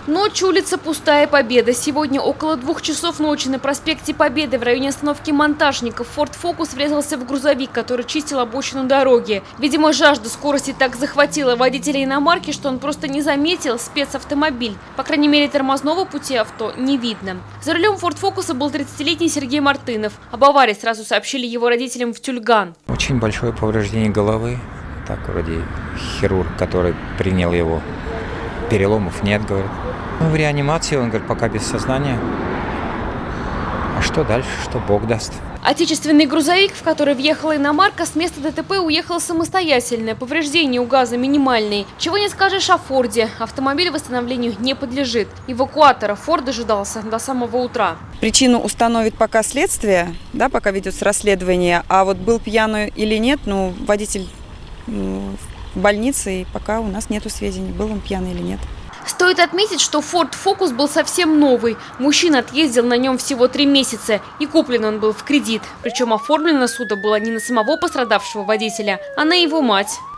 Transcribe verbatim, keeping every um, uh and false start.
Ночь, улица пустая, Победа. Сегодня около двух часов ночи на проспекте Победы в районе остановки Монтажников Ford Focus врезался в грузовик, который чистил обочину дороги. Видимо, жажда скорости так захватила водителя иномарки, что он просто не заметил спецавтомобиль. По крайней мере, тормозного пути авто не видно. За рулем Ford Focus был тридцатилетний Сергей Мартынов. Об аварии сразу сообщили его родителям в Тюльган. Очень большое повреждение головы. Так, вроде хирург, который принял его. Переломов нет, говорит. Ну, в реанимации, он говорит, пока без сознания. А что дальше, что Бог даст. Отечественный грузовик, в который въехала иномарка, с места ДТП уехал самостоятельно. Повреждения у ГАЗа минимальные. Чего не скажешь о Форде. Автомобиль восстановлению не подлежит. Эвакуатора Форд дожидался до самого утра. Причину установит пока следствие, да, пока ведется расследование. А вот был пьяный или нет, ну, водитель ну, в больнице, и пока у нас нету сведений, был он пьяный или нет. Стоит отметить, что Ford Focus был совсем новый. Мужчина отъездил на нем всего три месяца. И куплен он был в кредит. Причем оформлено судо было не на самого пострадавшего водителя, а на его мать.